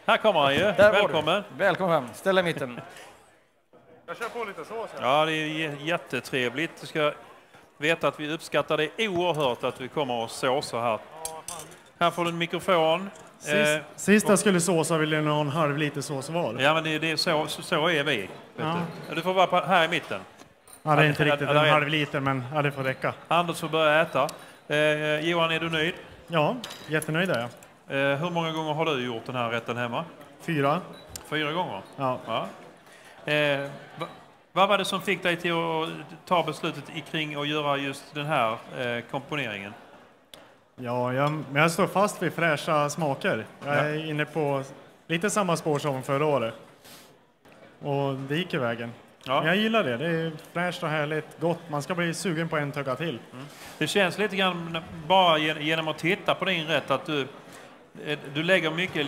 Här kommer han ju. Välkommen. Välkommen. Ställ dig i mitten. Jag kör på lite sås här. Ja, det är jättetrevligt. Du ska veta att vi uppskattar det oerhört att vi kommer och såsa här. Här får du en mikrofon. Sist jag skulle såsa ville jag ha en halv liter sås var. Ja, men det är så är vi. Vet du får vara här i mitten. Ja, det är inte riktigt en halv liter, men ja, det får räcka. Anders får börja äta. Johan, är du nöjd? Ja, jättenöjd är jag. Hur många gånger har du gjort den här rätten hemma? 4. 4 gånger? Ja. Vad var det som fick dig till att ta beslutet kring att göra just den här komponeringen? Ja, jag står fast vid fräscha smaker. Jag är inne på lite samma spår som förra året. Och det gick i vägen. Ja. Men jag gillar det. Det är fräscht och härligt, gott. Man ska bli sugen på en tugga till. Det känns lite grann bara genom att titta på din rätt att du lägger mycket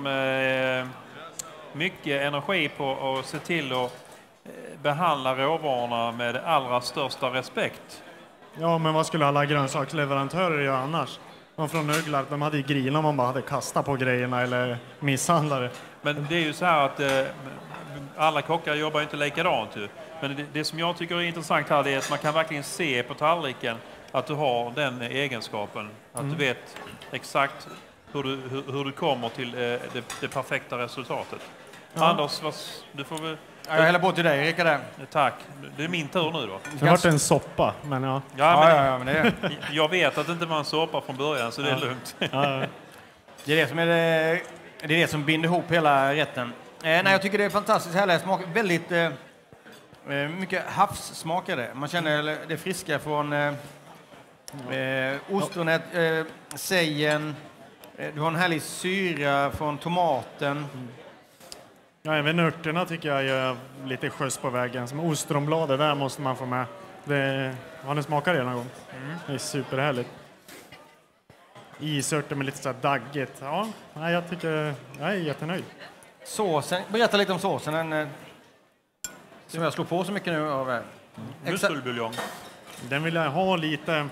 mycket energi på att se till att behandla råvarorna med allra största respekt. Ja, men vad skulle alla grönsaksleverantörer göra annars? De från Ugglar, de hade ju grina man bara hade kastat på grejerna eller misshandlade. Men det är ju så här att alla kockar jobbar inte likadant. Men det som jag tycker är intressant här är att man kan verkligen se på tallriken att du har den egenskapen. Att du vet exakt hur du kommer till det perfekta resultatet. Ja. Anders, du får väl... Jag häller på till dig, Rickard. Tack. Det är min tur nu då. Det har varit en soppa, men ja. Men det... Jag vet att det inte var en soppa från början, så det är lugnt. Det är det som binder ihop hela rätten. Nej, jag tycker det är fantastiskt härligt. Smak väldigt mycket havssmakare. Man känner det friska från ostronet, sejen. Du har en härlig syra från tomaten. Ja, även örterna tycker jag gör lite skjuts på vägen. Som ostronbladet, där måste man få med. Har ni smakat det någon gång? Det är superhärligt. Isörter med lite så här daggigt. Ja, jag är jättenöjd. Såsen, berätta lite om såsen. Som jag slår på så mycket nu av. Musselbuljong. Den vill jag ha lite,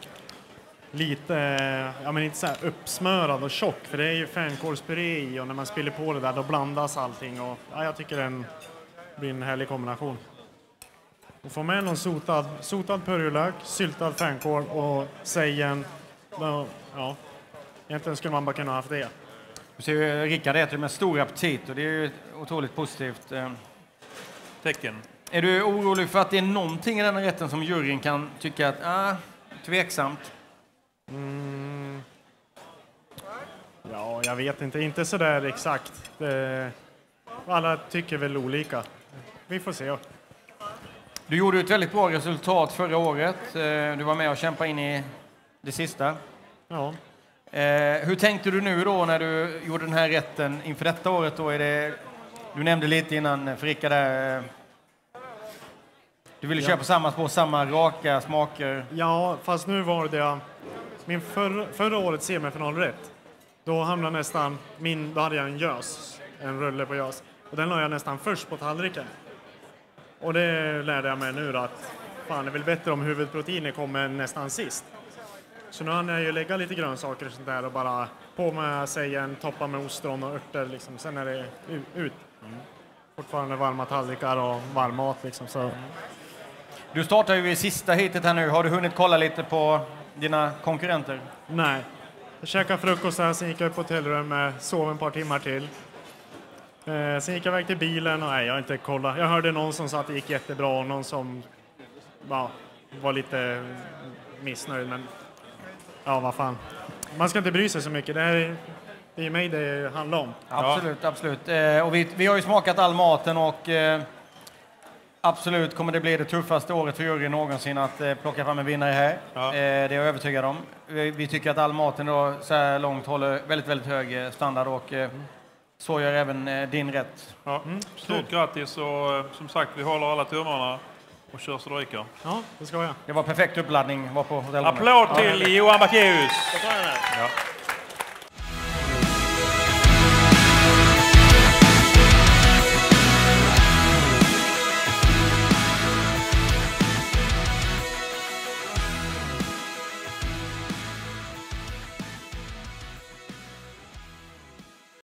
ja men inte så här uppsmörad och tjock, för det är ju fänkålspuré i, och när man spiller på det där då blandas allting, och ja, jag tycker den blir en härlig kombination. Och få med någon sotad purjolök, syltad fänkål och sejen, ja, egentligen skulle man bara kunna ha haft det. Du ser ju, Rickard äter med stor aptit, och det är ju ett otroligt positivt tecken. Är du orolig för att det är någonting i den här rätten som juryn kan tycka att tveksamt? Ja, jag vet inte så där exakt. Alla tycker väl olika. Vi får se. Du gjorde ett väldigt bra resultat förra året. Du var med och kämpade in i det sista. Ja. Hur tänkte du nu då när du gjorde den här rätten inför detta året? Då du nämnde lite innan för Rickard där. Du ville köpa samma raka smaker. Ja, fast nu var det min förra årets semifinalrätt. Då hamnade nästan då hade jag en rulle på gös. Och den la jag nästan först på tallriken. Och det lärde jag mig nu då, att fan, det är väl bättre om huvudproteinet kommer nästan sist. Så nu hann jag ju lägga lite grönsaker och sånt där och bara på med sejen, toppa med ostron och örter liksom. Sen är det ut. Fortfarande varma tallrikar och varm mat liksom, så. Du startar ju i sista hitet här nu. Har du hunnit kolla lite på dina konkurrenter? Nej. Jag käkade frukost här, sen gick jag upp på hotellrummet, sov ett par timmar till. Sen gick jag iväg till bilen och jag har inte kollat. Jag hörde någon som sa att det gick jättebra och någon som var lite missnöjd. Men ja, vad fan. Man ska inte bry sig så mycket. Det är mig det handlar om. Absolut, absolut. Och vi har ju smakat all maten och absolut kommer det bli det tuffaste året för juryn någonsin att plocka fram en vinnare här. Ja. Det är jag övertygad om. Vi tycker att all maten då så här långt håller väldigt, väldigt hög standard, och så gör även din rätt. Ja. Stort grattis, och som sagt, vi håller alla tummarna och kör så det ryker. Ja, det ska jag. Det var perfekt uppladdning. Var på applåd till Johan Backeus. Ja.